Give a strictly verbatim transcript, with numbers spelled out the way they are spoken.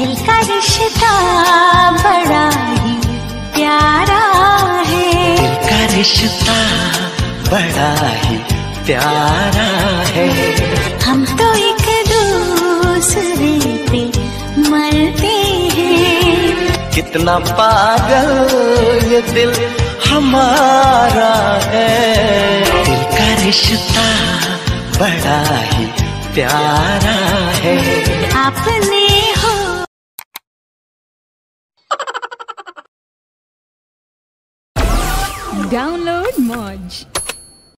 दिल का रिश्ता बड़ा ही प्यारा है। दिल का रिश्ता बड़ा ही प्यारा है। हम तो एक दूसरे पे मरते हैं। कितना पागल ये दिल हमारा है। दिल का रिश्ता बड़ा ही प्यारा है। आपने हो Download Moj.